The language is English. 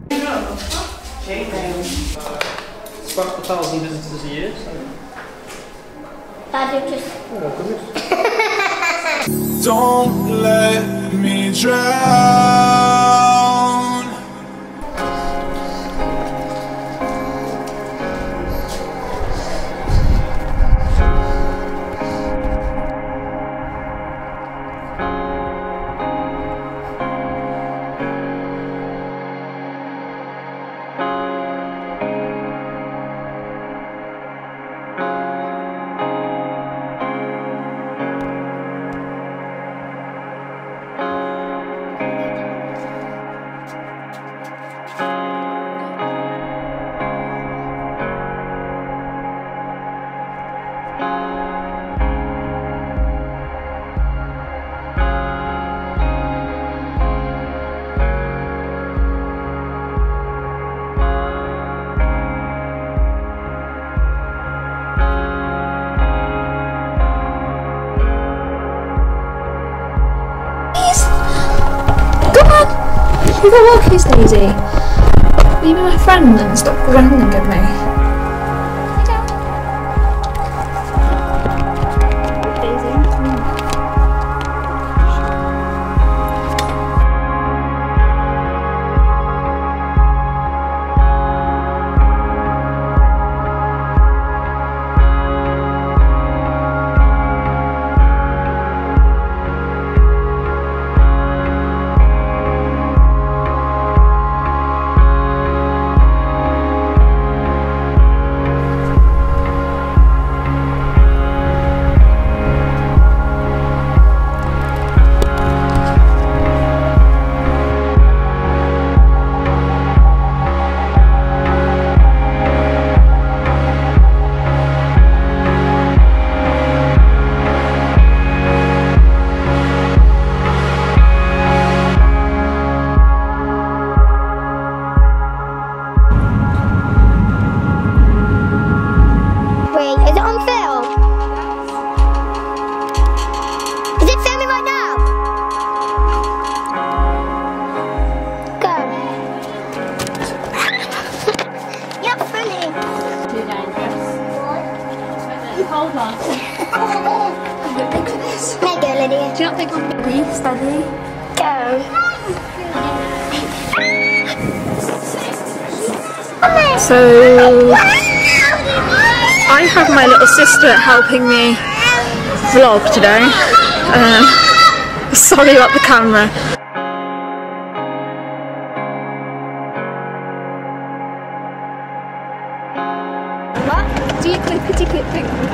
It's about 1,000 visitors a year, so. Dad, you just. Oh, goodness. Don't let me drown. You got walkies, Daisy. Will you be my friend and stop running at me? Hold on. There you go, Lydia. Do you not think I'm ready? Steady? Go. So I have my little sister helping me vlog today. Sorry about the camera. What? Do you clippity clip thing?